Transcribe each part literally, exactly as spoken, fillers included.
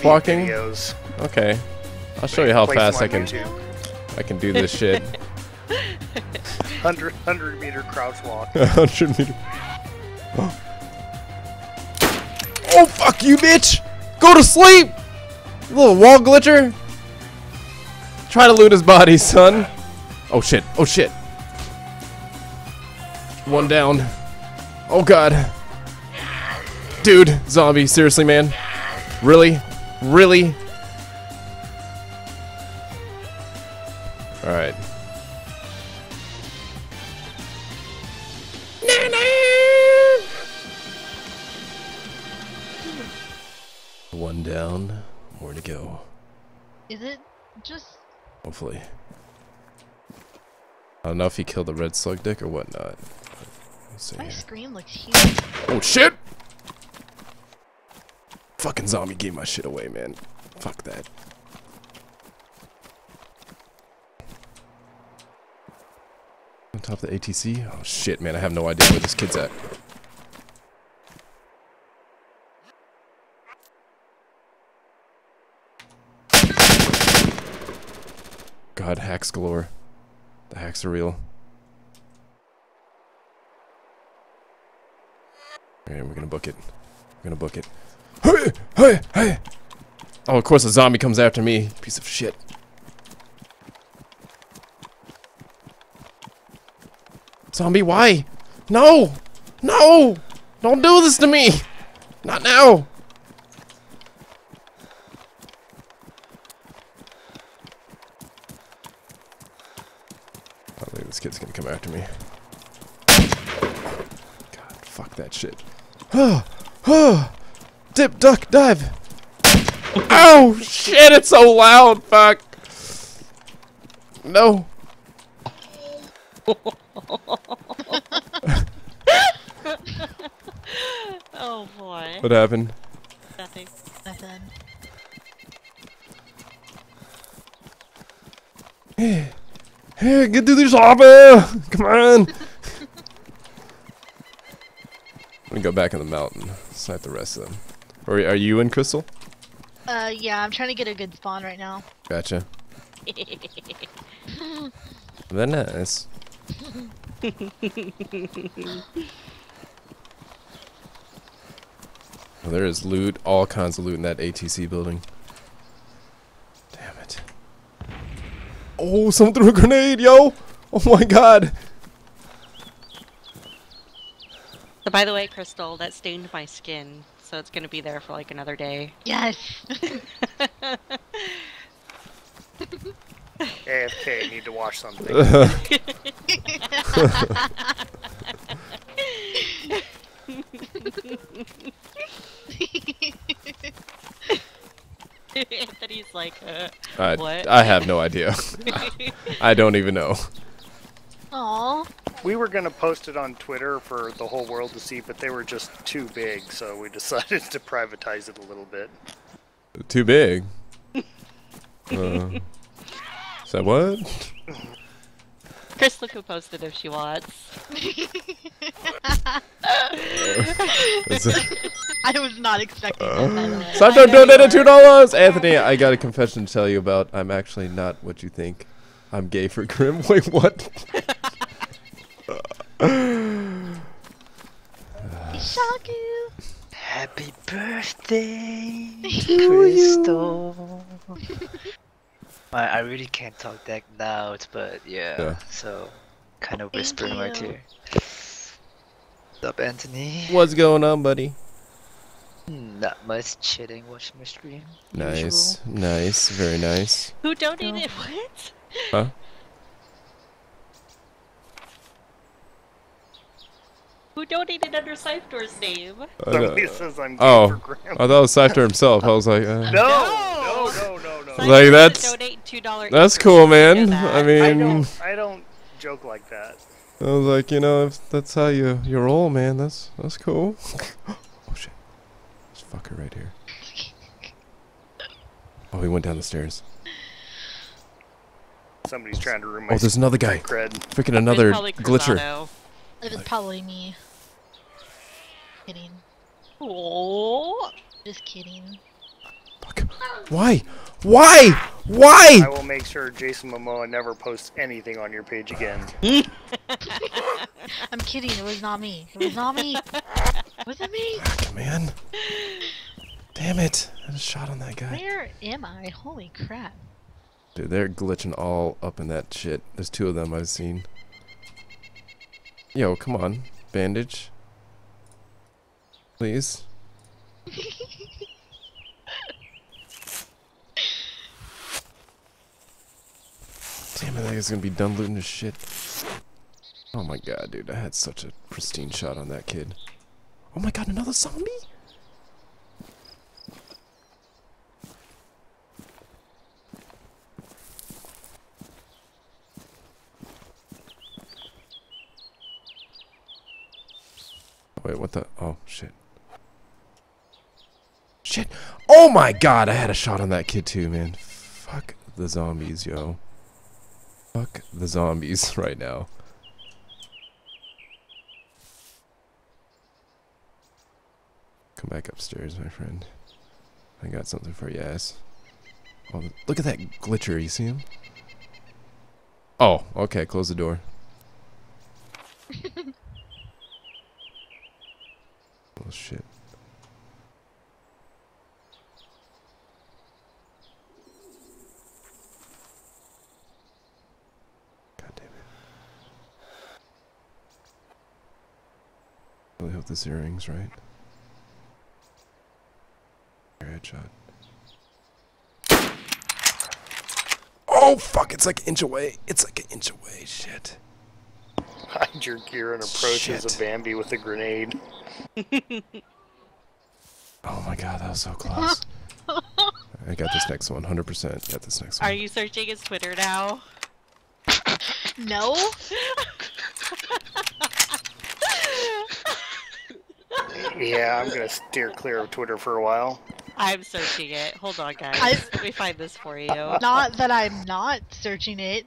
fast walking? Videos. Okay. I'll show you how Place fast I them can on I can do this shit. YouTube. one hundred meter crouch walk. one hundred meter. Oh, fuck you, bitch! Go to sleep! You little wall glitcher! Try to loot his body, son. Oh shit, oh shit. One down. Oh god. Dude, zombie, seriously, man? Really? Really? Alright. One down, more to go. Is it just... Hopefully. I don't know if he killed the red slug dick or whatnot. Let's see My here. screen looks huge. Oh shit! Fucking zombie gave my shit away, man. Fuck that. On top of the A T C? Oh shit, man, I have no idea where this kid's at. God, hacks galore. The hacks are real. Alright, we're gonna book it. We're gonna book it. Hey! Hey! Hey! Oh, of course a zombie comes after me. Piece of shit. Zombie, why? No! No! Don't do this to me! Not now! I think this kid's gonna come after me. God, fuck that shit. Oh, oh, dip, duck, dive. Oh shit! It's so loud. Fuck. No. Oh boy. What happened? Nothing. Nothing. Hey, hey, get to the shopper! Come on. I'm gonna go back in the mountain. Snipe the rest of them. Or are you in Crystal? Uh, yeah, I'm trying to get a good spawn right now. Gotcha. Very nice. Well, there is loot, all kinds of loot in that A T C building. Damn it. Oh, someone threw a grenade, yo! Oh my god! So by the way, Crystal, that stained my skin, so it's gonna be there for like another day. Yes! A F K, need to watch something. Anthony's like, uh, I, what? I have no idea. I don't even know. Aww. We were gonna post it on Twitter for the whole world to see, but they were just too big, so we decided to privatize it a little bit. Too big. Uh, is that what? Crystal could post it if she wants. Is it? I was not expecting that, by the way. Santo donated two dollars. Anthony, I got a confession to tell you about. I'm actually not what you think. I'm gay for Grim. Wait, what? Shock you. Happy birthday, To Crystal. I, I really can't talk that loud, but yeah, Yeah. so kind of Thank whispering right you. here. What's up, Anthony? What's going on, buddy? Hmm, Not much, chilling, watching my stream. Nice, nice, very nice. Who donated what? Huh? Who donated under Scyther's name? Somebody says I'm gay Oh, for Graham. I thought it was Scyther himself. I was like, uh, No, no, no, no, no. Scyther Like, said that's- donate two dollars that's each cool, person man. to that. I I mean, don't, I don't joke like that. I was like, you know, if that's how you you roll, man, that's that's cool. Oh shit, this fucker right here. Oh, he went down the stairs. Somebody's trying to ruin my Oh, there's another guy. cred. Freaking It's another probably glitcher. Cruzado. It was probably me. Kidding. Oh. Just kidding. Fuck. Why? Why? I Why? will make sure Jason Momoa never posts anything on your page again. I'm kidding. It was not me. It was not me. Was it me? Man. Damn it. I had a shot on that guy. Where am I? Holy crap. Dude, they're glitching all up in that shit. There's two of them I've seen. Yo, come on. Bandage. Please. Damn it, that guy's gonna be done looting his shit. Oh my god, dude. I had such a pristine shot on that kid. Oh my god, another zombie? Wait, what the? Oh, shit. Shit! Oh my god, I had a shot on that kid too, man. Fuck the zombies, yo. Fuck the zombies right now. Come back upstairs, my friend. I got something for you ass. Oh, look at that glitcher, you see him? Oh, okay, close the door. Oh shit. God damn it. Really hope this earring's right. Your headshot. Oh fuck, it's like an inch away. It's like an inch away, shit. Hide your gear and approaches Shit. a Bambi with a grenade. Oh my god, that was so close. I got this next one, one hundred percent. Got this next one. Are you searching his Twitter now? No? Yeah, I'm gonna steer clear of Twitter for a while. I'm searching it. Hold on, guys. I- Let me find this for you. Not that I'm not searching it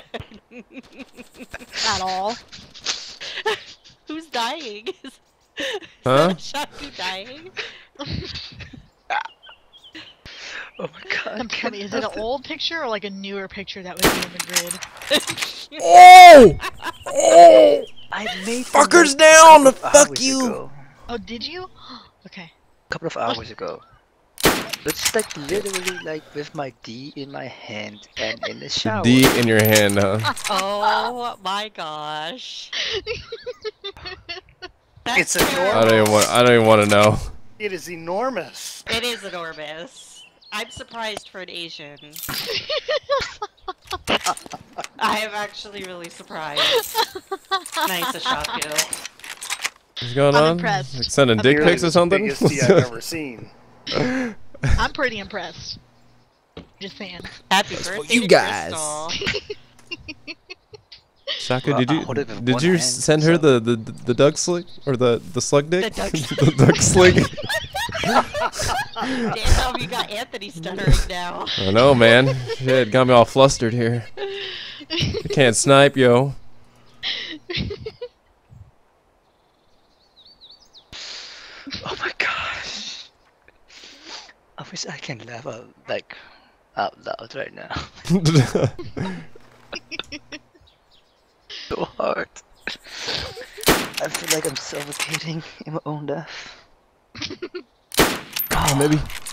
at all. Who's dying? Is, Huh? is that Shaku dying? Oh my god. I'm kidding. Is it an old picture or like a newer picture that would be in the grid? Oh! Oh! I made Fuckers them, like, a down! couple of Fuck hours you! ago. Oh, did you? Okay. A couple of hours ago. It's like literally like with my D in my hand and in the shower. D in your hand, huh? Oh my gosh. That's It's I adorable. don't even want. I don't even want to know. It is enormous. It is enormous. I'm surprised for an Asian. I am actually really surprised. Nice, Ashaku. What's going I'm on? impressed. Like sending I'm dick Nearly pics or the something? Biggest D I've ever seen. I'm pretty impressed. Just saying. Happy That's for birthday you to guys. Crystal. Shaka, Well, did I you hold it with did one you hand, send her so- the, the the duck slick or the the slug dick? The duck the duck slick. Damn, you got Anthony stuttering now. I know, man. Shit, got me all flustered here. I can't snipe, yo. Oh my gosh. I wish I can laugh out like out loud right now. So hard. I feel like I'm suffocating in my own laugh. Oh, maybe.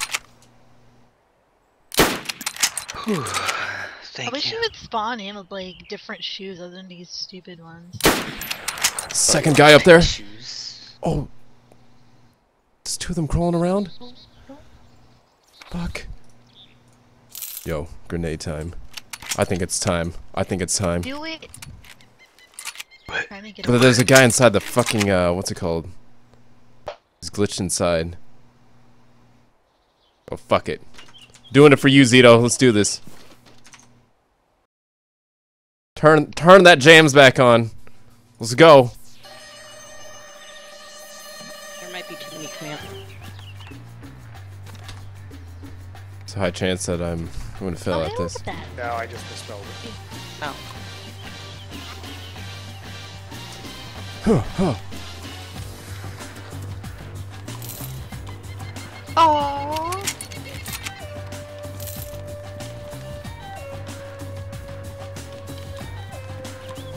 Whew. I Thank wish you. you would spawn in with like different shoes other than these stupid ones. Second guy up there. Shoes. Oh. There's two of them crawling around? Fuck. Yo, grenade time. I think it's time. I think it's time. Do it. What? Trying to get But there's a guy inside the fucking, uh, what's it called? He's glitched inside. Oh, fuck it. Doing it for you, Zito. Let's do this. Turn, turn that jams back on. Let's go. There might be too many commands. It's a high chance that I'm going to fail Oh, at hey, this. look at that. No, I just misspelled it. Oh. Huh, huh. Aww.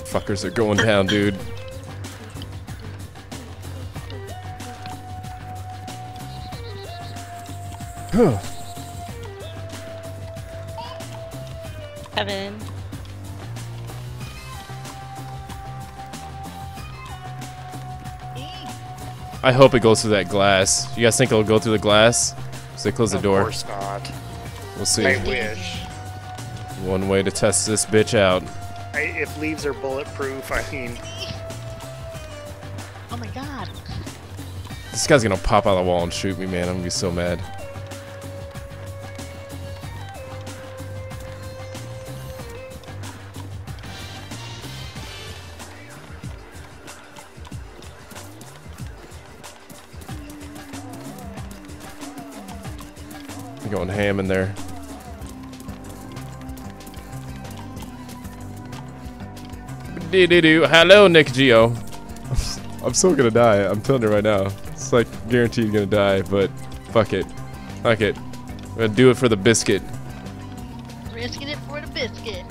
Fuckers are going down, dude. Huh. Kevin. I hope it goes through that glass. You guys think it'll go through the glass? So they close the Of door. course not. We'll see. I wish. One way to test this bitch out. I, if leaves are bulletproof, I mean, Oh my god. This guy's gonna pop out of the wall and shoot me, man. I'm gonna be so mad. I'm going ham in there. Do do do. Hello, Nick Geo. I'm still gonna die. I'm telling you right now. It's like guaranteed gonna die, but fuck it. Fuck it. I'm gonna do it for the biscuit. Risking it for the biscuit.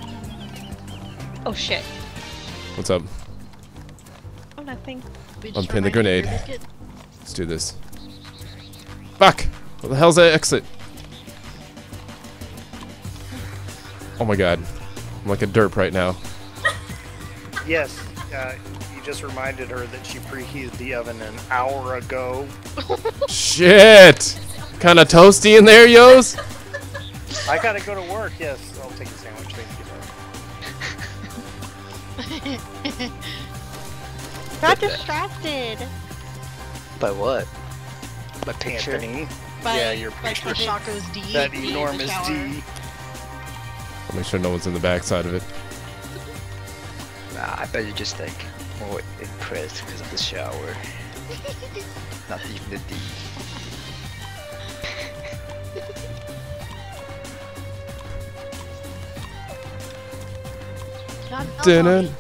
Oh shit. What's up? Oh, nothing. We just Unpin the reminded you grenade. of your biscuit. Let's do this. Fuck! What the hell's that exit? Oh my god. I'm like a derp right now. yes, uh, you just reminded her that she preheated the oven an hour ago. Shit! Kinda toasty in there, yos? I gotta go to work. Yes, I'll take a sandwich. Thank you. Got distracted. By what? My picture? Anthony. By, yeah, your by picture. Shaco's D. That in the enormous shower. D. I'll make sure no one's in the backside of it. Nah, I bet you're just like more impressed because of the shower. Not even the D. Not Dun-dun.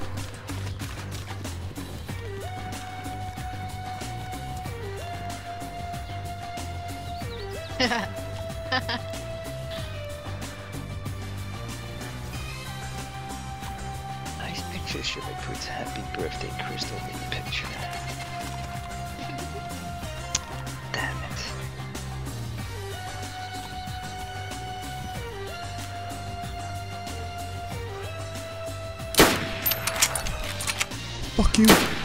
Nice picture. Should I put happy birthday Crystal in the picture? Damn it. Fuck you.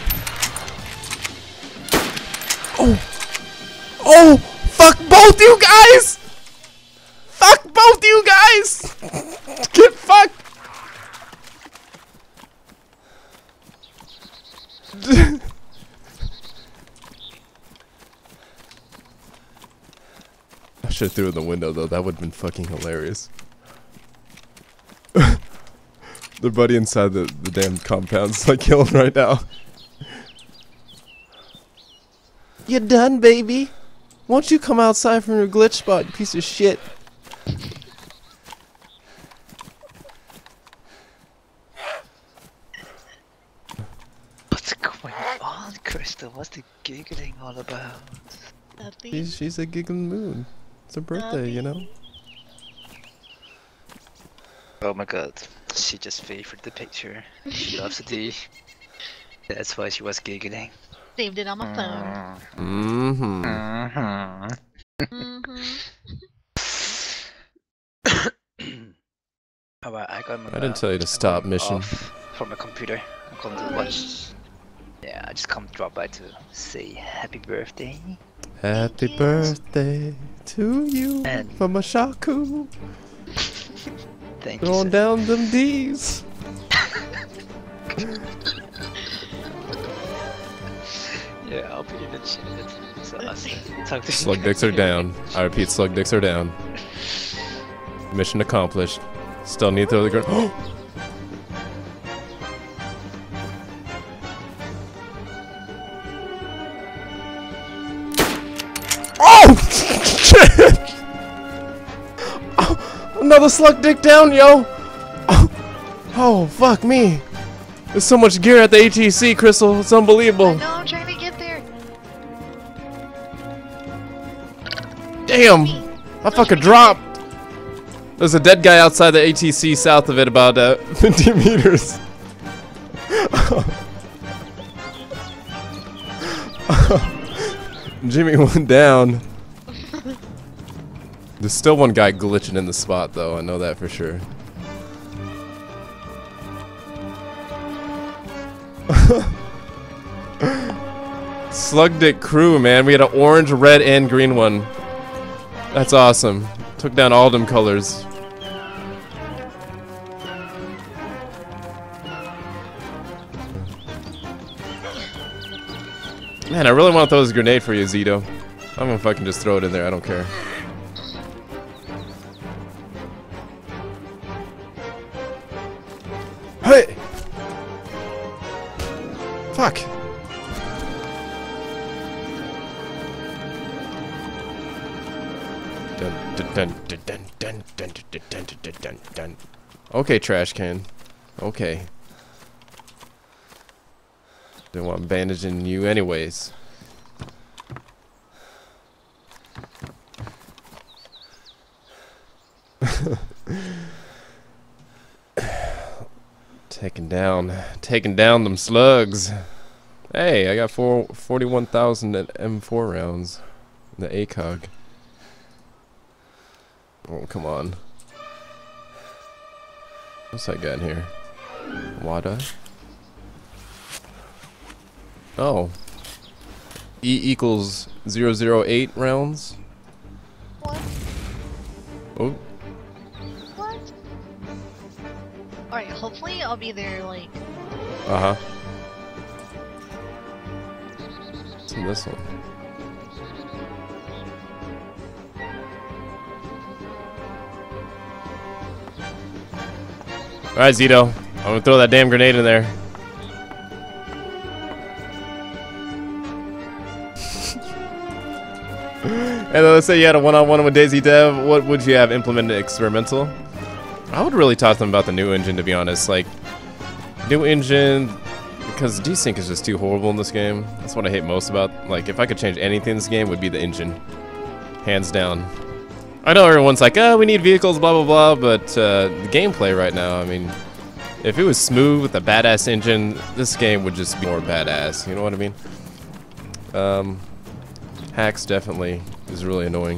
Oh! Oh! Fuck both you guys! Fuck both you guys! Get fucked! I should have threw it in the window though, that would have been fucking hilarious. The buddy inside the, the damn compound's like killing right now. You done, baby? Won't you come outside from your glitch spot, you piece of shit? What's going on, Crystal? What's the giggling all about? Nothing. She's, she's a giggling moon. It's her birthday, you know? Oh my god, she just favored the picture. She loves the D. That's why she was giggling. Saved it on my phone. Mm-hmm. Mm-hmm. Mm-hmm. Alright, I got my I didn't tell you to stop mission. from my computer. I'm going to watch. Yeah, I just come drop by to say happy birthday. Happy birthday to you And- from a Shaku. Thank you. Throwing sir. down them D's. Yeah, I'll be in the chat. So I'll say- talk to you. Slug dicks are down. I repeat, slug dicks are down. Mission accomplished. Still need to throw the grenade. Oh! Shit! Oh, another slug dick down, yo! Oh, oh, fuck me. There's so much gear at the A T C, Crystal. It's unbelievable. No, I'm trying to get there. Damn! I fucking dropped! There's a dead guy outside the A T C south of it about uh, fifty meters. Jimmy went down. There's still one guy glitching in the spot, though. I know that for sure. Slug Dick crew, man. We had an orange, red, and green one. That's awesome. Took down all them colors. Man, I really want to throw this grenade for you, Zito. I'm gonna fucking just throw it in there. I don't care. Hey! Fuck! Dun, dun, dun, dun, dun, dun, dun, dun, dun, dun, dun, dun. Okay, trash can. Okay. Didn't want bandaging you anyways. Taking down, taking down them slugs. Hey, I got four, forty-one thousand at M four rounds. The A C O G. Oh, come on. What's that got in here? Wada? Oh. E equals zero zero eight rounds? What? Oh. What? Alright, hopefully I'll be there, like... Uh-huh. What's in this one? Alright, Zito. I'm gonna throw that damn grenade in there. And then let's say you had a one-on-one with Daisy Dev, what would you have implemented experimental? I would really talk to them about the new engine, to be honest. Like, new engine, because desync is just too horrible in this game. That's what I hate most about. Like, if I could change anything in this game, it would be the engine. Hands down. I know everyone's like, oh, we need vehicles, blah, blah, blah, but uh, the gameplay right now, I mean, if it was smooth with a badass engine, this game would just be more badass, you know what I mean? Um, hacks definitely is really annoying.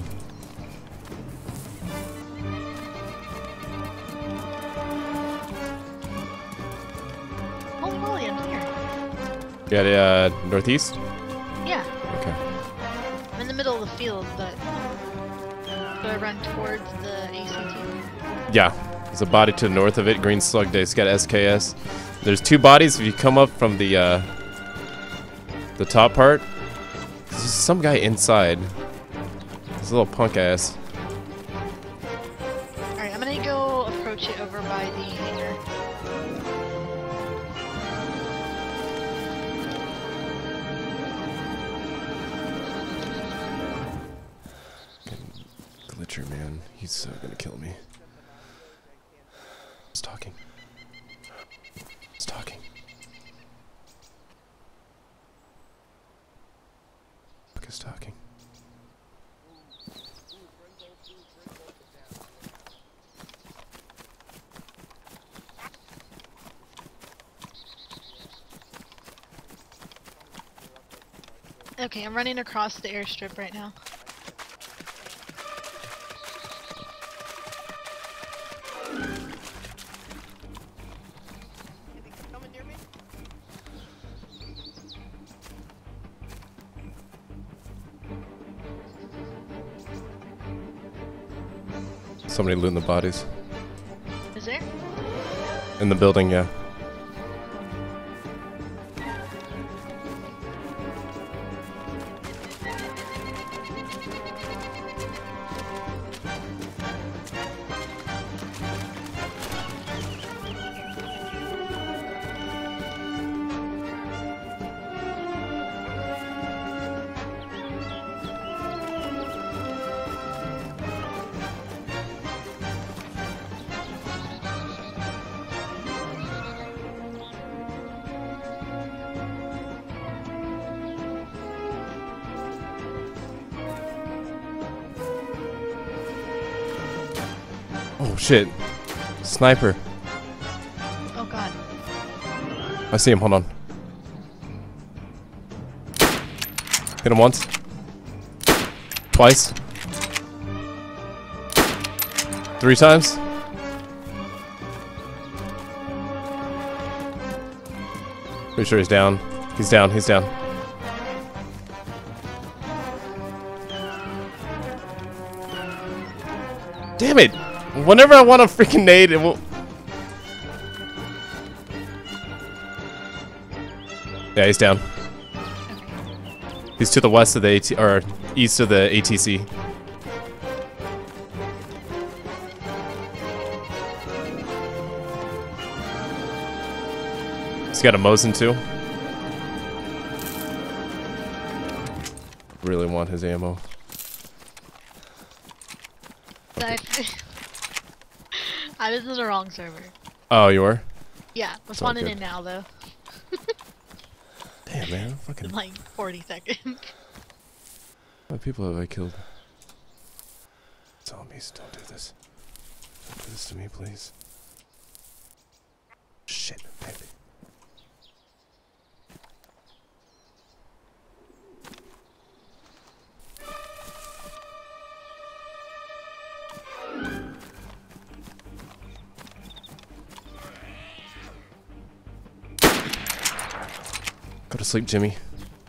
Holy moly, I'm here. You got uh, northeast? Yeah, Okay. I'm in the middle of the field, but... Do I run towards the A C T? Yeah, there's a body to the north of it, green slug day. It's got S K S. There's two bodies. If you come up from the uh, the top part, there's just some guy inside. This little punk ass. Alright, I'm gonna go approach it over by the hangar. Glitcher, man. He's so gonna kill me. He's talking. He's talking. Fuck is talking. Okay, I'm running across the airstrip right now. Somebody looting the bodies. Is there? In the building, yeah. Oh shit. Sniper. Oh god. I I see him. Hold on. Hit him once. Twice. Three times. Pretty sure he's down. He's down. He's down. Damn it! Whenever I want a freaking nade, it will. Yeah, he's down. He's to the west of the AT or east of the A T C. He's got a Mosin too. Really want his ammo. I, I was in the wrong server. Oh, you were? Yeah, we're It's all spawning good. in now though. Damn, man. Fucking. In like forty seconds. How many people have I killed? Zombies, don't do this. Don't do this to me, please. Shit, baby. Go to sleep, Jimmy.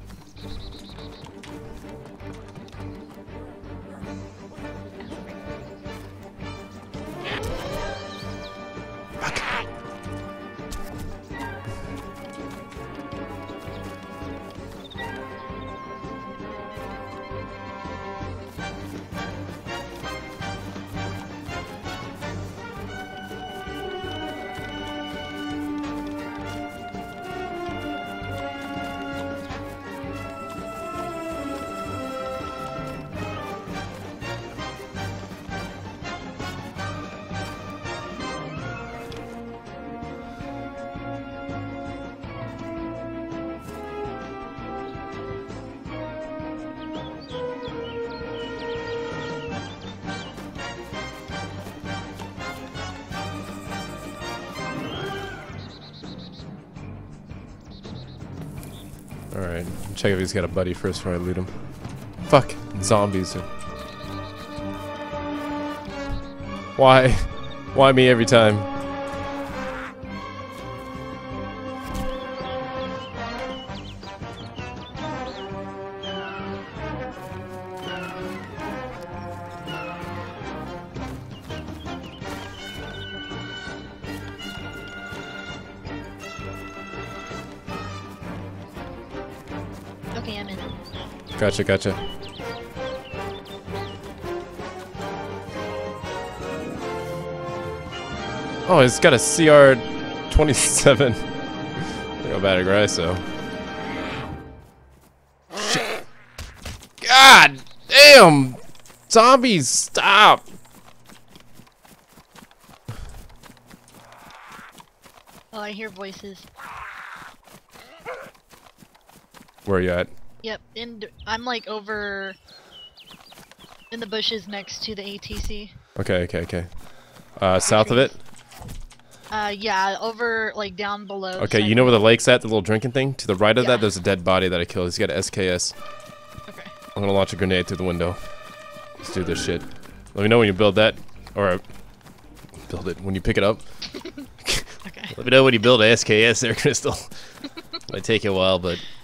Alright, check if he's got a buddy first before I loot him. Fuck, zombies. Why? Why me every time? Okay, I'm in. Gotcha, gotcha. Oh, he's got a C R twenty-seven. How bad aggressive. Shit. God damn! Zombies, stop! Oh, I hear voices. Where are you at? Yep, and I'm like over in the bushes next to the A T C. Okay, okay, okay. Uh, south of it? Uh, yeah, over like down below. Okay, you know where the lake's at, the little drinking thing? To the right of Yeah. that, there's a dead body that I killed. He's got an S K S. Okay. I'm gonna launch a grenade through the window. Let's do this shit. Let me know when you build that. Or, uh, build it, when you pick it up. Okay. Let me know when you build a S K S there, Crystal. Might take you a while, but